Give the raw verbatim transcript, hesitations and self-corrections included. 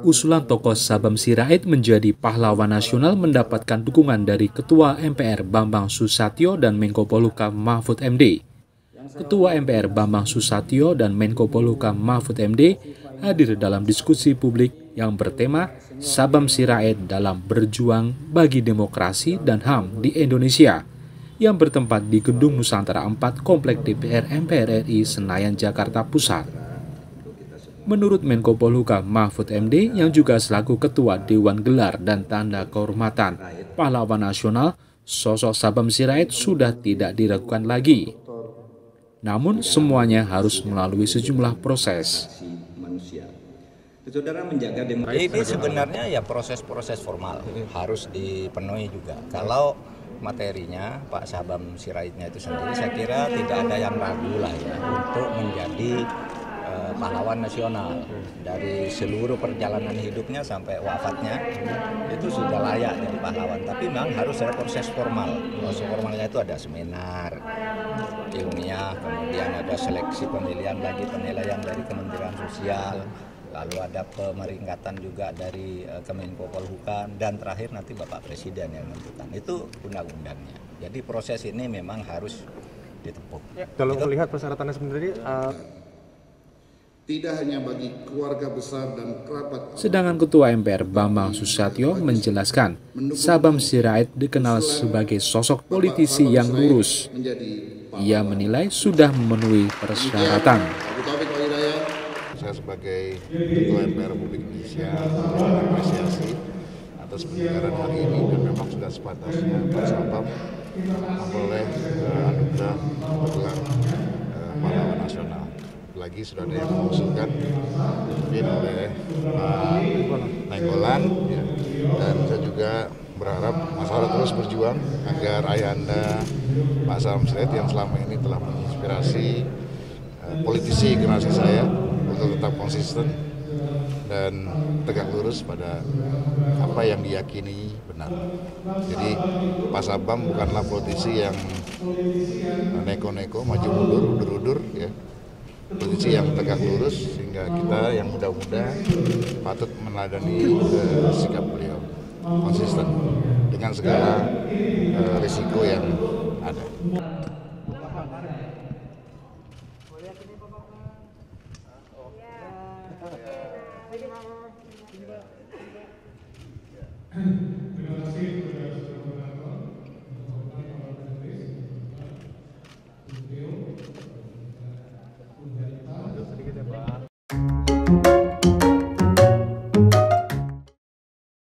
Usulan tokoh Sabam Sirait menjadi pahlawan nasional mendapatkan dukungan dari Ketua M P R Bambang Susatyo dan Menko Polhukam Mahfud M D. Ketua M P R Bambang Susatyo dan Menko Polhukam Mahfud M D hadir dalam diskusi publik yang bertema Sabam Sirait dalam berjuang bagi demokrasi dan H A M di Indonesia yang bertempat di Gedung Nusantara empat Komplek D P R M P R R I Senayan, Jakarta Pusat. Menurut Menko Polhukam Mahfud M D yang juga selaku Ketua Dewan Gelar dan Tanda Kehormatan Pahlawan Nasional, sosok Sabam Sirait sudah tidak diragukan lagi. Namun semuanya harus melalui sejumlah proses. Ini sebenarnya ya proses-proses formal harus dipenuhi juga. Kalau materinya Pak Sabam Siraitnya itu sendiri, saya kira tidak ada yang ragu lah ya untuk menjadi uh, pahlawan nasional. Dari seluruh perjalanan hidupnya sampai wafatnya itu sudah layak jadi pahlawan. Tapi memang harus ada proses formal. Proses formalnya itu ada seminar ilmiah, kemudian ada seleksi pemilihan lagi penilaian dari Kementerian Sosial. Lalu ada pemeringkatan juga dari uh, Kemenko Polhukam, dan terakhir nanti Bapak Presiden yang menentukan. Itu undang-undangnya. Jadi proses ini memang harus ditempuh. Ya, kalau gitu. Melihat persyaratannya sendiri, uh... tidak hanya bagi keluarga besar dan kerabat. Sedangkan Ketua M P R Bambang Susatyo menjelaskan, Sabam Sirait dikenal sebagai sosok politisi yang lurus. Ia menilai sudah memenuhi persyaratan. Saya sebagai Ketua M P R Republik Indonesia mengapresiasi atas penyelenggaraan hari ini, dan memang sudah sepantasnya Pak Sabam memperoleh uh, anugerah gelar uh, pahlawan nasional. Lagi sudah ada yang mengusulkan mungkin oleh Pak Nainggolan, ya. Dan saya juga berharap Mas Harus terus berjuang agar ayahanda Pak Sabam Sirait yang selama ini telah menginspirasi uh, politisi generasi saya untuk tetap konsisten dan tegak lurus pada apa yang diyakini benar. Jadi Pak Sabam bukanlah politisi yang neko-neko, maju mundur, udur-udur, ya. Politisi yang tegak lurus, sehingga kita yang muda-muda patut meneladani uh, sikap beliau, konsisten dengan segala uh, risiko yang ada.